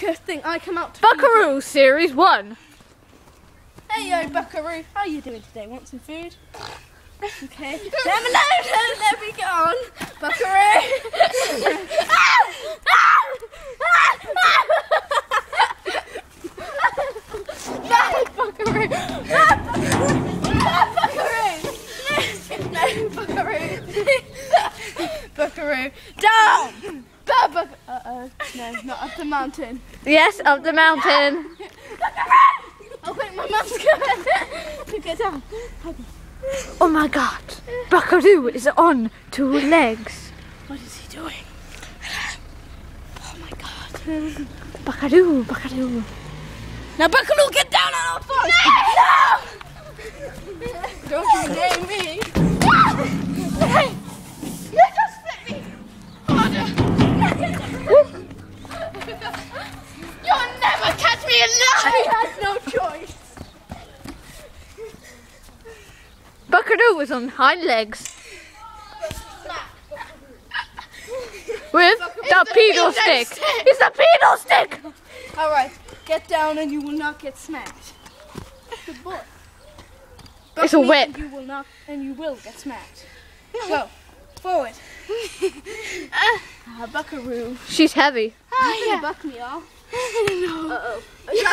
Good thing I come out to Buckaroo Series 1. Hey yo, Buckaroo, how are you doing today? Want some food? Okay. No, let me get on. Buckaroo! No, Buckaroo! No, Buckaroo! Buckaroo, down! Uh-oh, no, not up the mountain. Yes, up the mountain. Oh wait, my mum's coming. Get down. Oh my god. Buckaroo is on 2 legs. What is he doing? Oh my god. Buckaroo, Buckaroo. Now Buckaroo, get down on our farm! No! Don't you name me. No! You just split me. You'll never catch me alive! I had no choice. Buckaroo is on hind legs. With the pedal stick. It's the pedal stick! Alright, get down and you will not get smacked. Good boy. It's a whip. You will not, and you will get smacked. Go, forward. Buckaroo. She's heavy. You're gonna buck me off. No. Uh-oh.